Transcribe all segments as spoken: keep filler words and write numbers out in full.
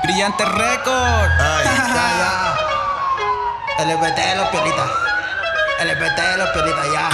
Brillante Record. Ay, ya, ya. L B T de los piolitas. L B T de los piolitas, ya.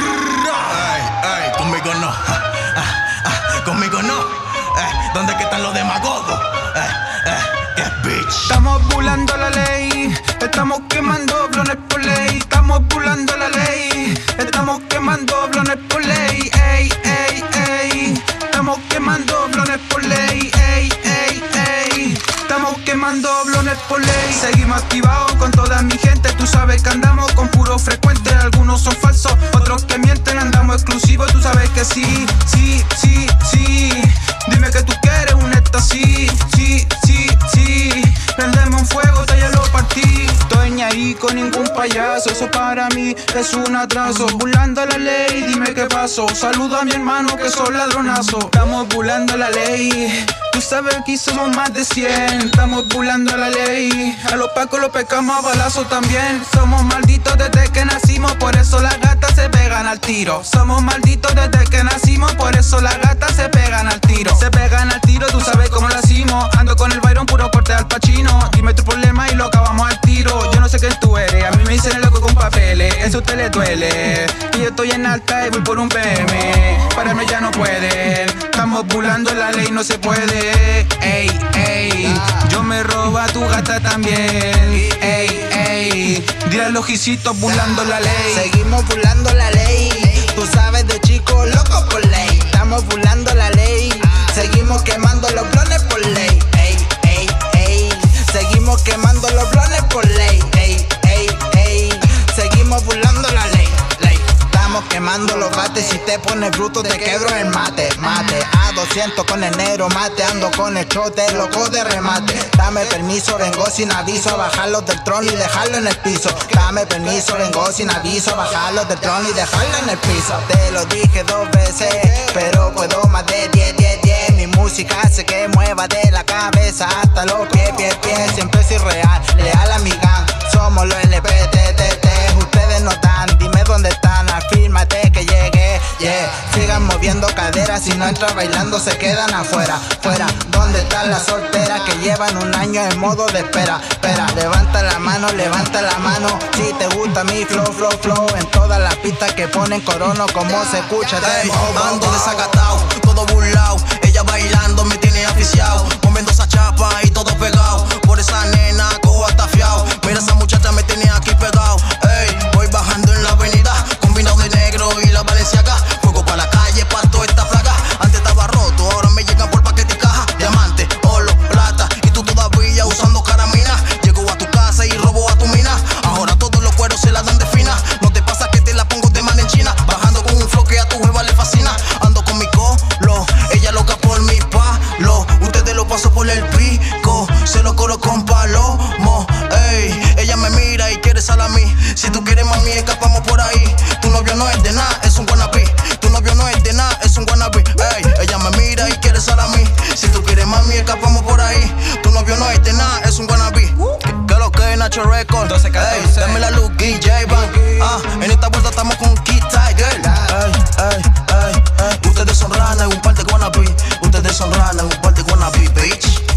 Ay, ay, conmigo no. Ah, ah, ah, conmigo no. Eh, ¿Dónde que están los demagogos? Eh, eh, yeah, bitch. Estamos burlando la ley. Estamos quemando blones por ley. Estamos burlando la ley. Estamos quemando blones por ley. Ey, ey, ey. Estamos quemando blones por ley. Ey, ey, ey. Estamos quemando blones por ley. Seguimos activados con toda mi gente. Tú sabes que andamos con puro frecuente. Algunos son falsos, otros que mienten. Andamos exclusivos, tú sabes que sí, sí, sí, sí. Dime que tú quieres un éxtasis. Sí, sí, sí. Prendemos un fuego, te ya lo partí. Estoy ni ahí con ningún payaso. Eso para mí es un atraso. Burlando la ley, dime qué pasó. Saludo a mi hermano que son ladronazos. Estamos burlando la ley. Tú sabes que somos más de cien. Estamos burlando la ley. A los pacos los pescamos a balazos también. Somos malditos desde que nacimos. Por eso las gatas se pegan al tiro. Somos malditos desde que nacimos. Por eso las gatas se pegan al tiro. Se pegan al tiro, tú sabes cómo lo hacimos. Ando con el Byron, puro corte al Pacino. Dime tu problema y lo acabamos al tiro. Yo no sé quién tú eres. A mí me dicen el loco con papeles. Eso a usted le duele. Y yo estoy en alta y voy por un B M. Pararme ya no pueden. Estamos burlando la ley, no se puede. Ey, ey. Yo me robo a tu gata también. Ey, ey. Dile a los jicitos burlando la ley. Seguimos burlando la ley. Tú sabes de chicos locos por ley. Estamos burlando la ley. Seguimos quemando los blones por ley. Ey, ey, ey. Seguimos quemando los blones por ley. Ey, ey, ey. Seguimos burlando la ley. Ley. Estamos quemando los bates. Si te pones bruto te quebro el mate. Mate a doscientos con el negro mate. Ando con el chote loco de remate. Dame permiso, vengo sin aviso a bajarlo del trono y dejarlo en el piso. Dame permiso, vengo sin aviso a bajarlo del trono y dejarlo en el piso. Te lo dije dos veces, pero puedo más de diez, diez, diez. Mi música hace que mueva de la cabeza hasta los pies, pies, pies. Siempre soy real, leal a mi gang. Somos los L B T T T. Ustedes no dan, dime dónde están. Afírmate que llegué, yeah. Sigan moviendo caderas. Si no entran bailando se quedan afuera, fuera. ¿Dónde están las solteras que llevan un año en modo de espera? Espera, levanta la mano, levanta la mano. Si te gusta mi flow, flow, flow. En todas las pistas que ponen corono, como se escucha. Ey, ando desacatado, todo burlao. Ella bailando me tiene aficiado. Moviendo esa chapa y todo pegado. Por esa nena cojo hasta fiao. Mira esa muchacha me tiene aquí pegado. Ey, voy bajando en la avenida, combinado de negro y la Balenciaga. Fuego pa' la calle, parto esta plaga. Antes estaba roto, ahora me llegan por paquete y caja. Diamante, oro, plata, y tú todavía usando caramina. Llego a tu casa y robo a tu mina. Ahora todos los cueros se la dan de fina. No te pasa que te la pongo de mano en China. Bajando con un flow que a tu jeva le fascina. Ando con mi colo, ella loca por mi palo. Ustedes lo paso por el pico, se lo colo con palomo. Ey, ella me mira y quiere salami. Si tú quieres mami, escapamos por ahí. Tu novio no es de nada, es un wannabe. Tu novio no es de nada, es un wannabe. Ey, ella me mira y quiere salami. Si tú quieres mami, escapamos por ahí. Tu novio no es de nada, es un wannabe. Que lo que es Nacho Record. Ey, dame la luz, D J Van. Ah, en esta vuelta estamos con Kid Tiger. Ey, ey, ey, ey. Ustedes son ranas, un par de wannabe. Ustedes son ranas, un par de wannabe, bitch.